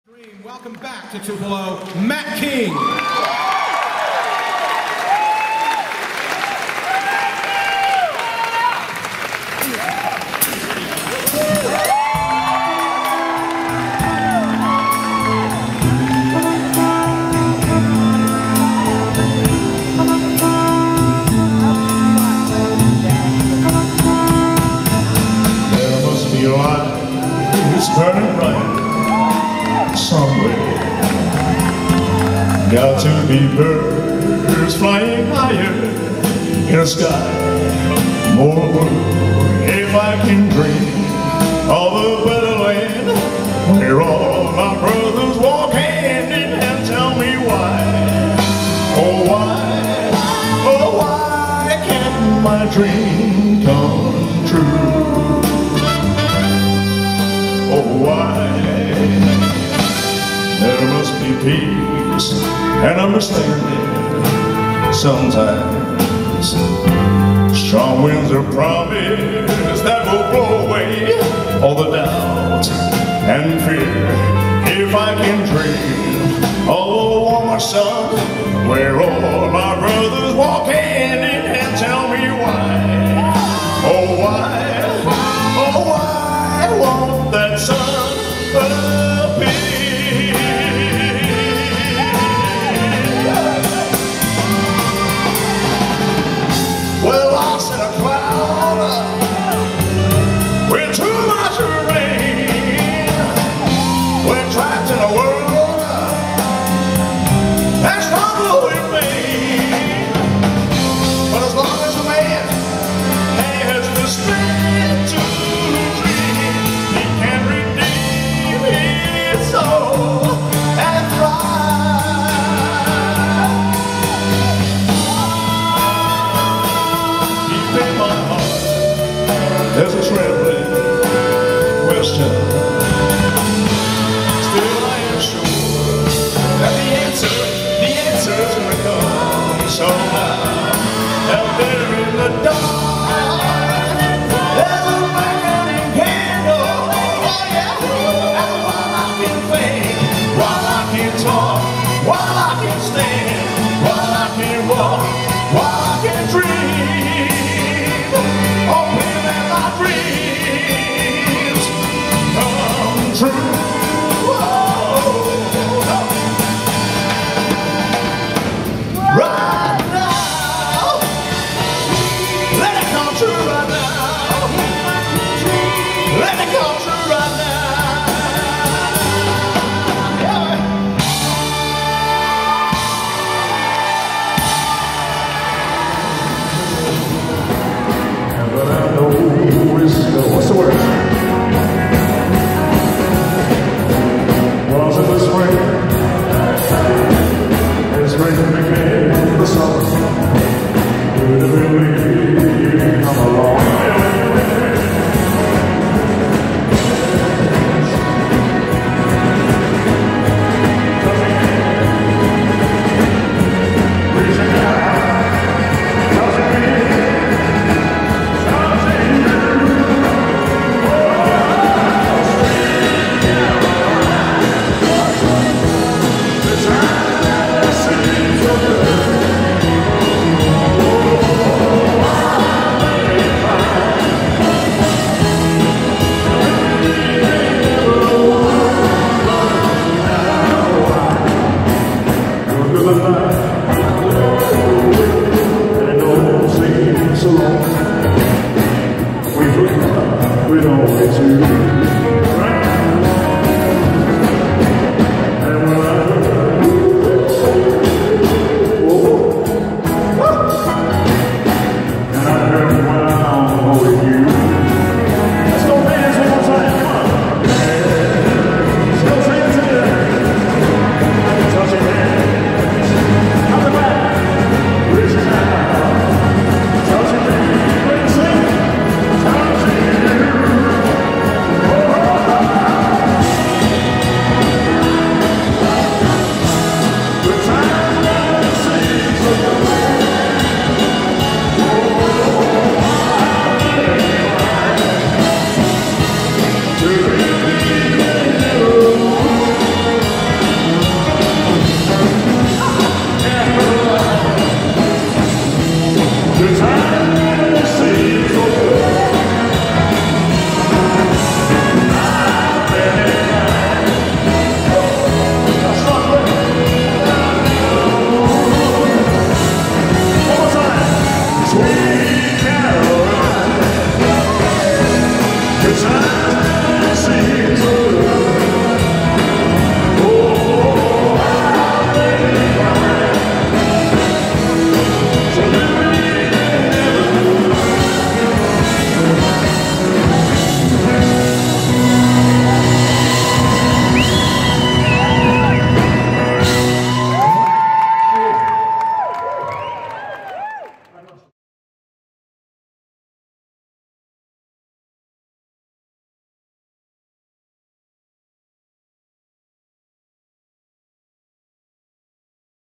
Welcome back to Tupelo, Matt King. There must be a light, it's burning bright somewhere. Got to be birds flying higher in the sky. More if I can dream of a better land where all my brothers walk hand in hand. Tell me why, oh why can't my dream come true? Oh why? There must be peace and understanding. Sometimes strong winds are promised that will blow away all the doubt and fear. If I can dream of a warmer sun where all my brothers walk hand in hand. Tell me why, oh why won't that sun appear? We're lost in a cloud with too much rain. We're trapped in a world that's struggle with pain. But as long as a man has the strength to dream, he can redeem his soul and thrive. In my heart, there's a trembling question. Still I am sure that the answer's gonna come somehow. Out there in the dark, there's a burning candle. Oh yeah, and while I can think, while I can talk, while I can stand, while I can walk, while I can dream. Hoping that my dreams come true. Right now, let it come true right now. Let it come true right now. But I know it's what's the word? Was it the spring? And spring became the summer. Good to believe you come along. answer time.